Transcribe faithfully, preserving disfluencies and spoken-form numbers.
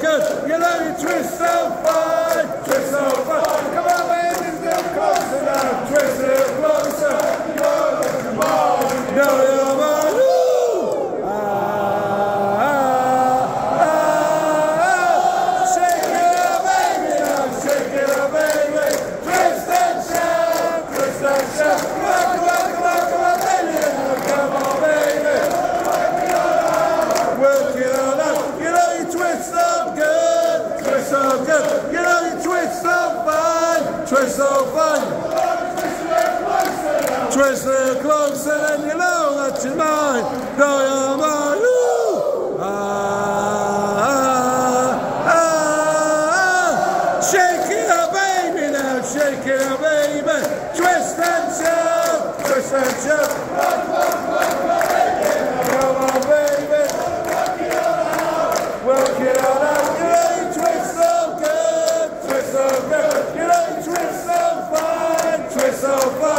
good. You know you twist so fine, twist so fine. Come on, baby, still closer now. Twist it closer. Come on, know you're mine. Ooh. Ah, ah, ah. Shake it up, baby, now. Shake it up, baby. Twist and shout, twist and shout. Come on, come on, come on, come on, baby. Come on, baby. Work it on up. You know you twist so good, twist so good. You know you twist so fine, twist so fine. Twist it closer, and you know that you're mine. Know you're mine. Ooh. Ah, ah, ah. Shake it up, baby, now. Shake it up, baby. Twist and shout, twist and shout. Come on, baby. Work it on out. You know you twist so good, twist so good. You know you twist so fine, twist so fine.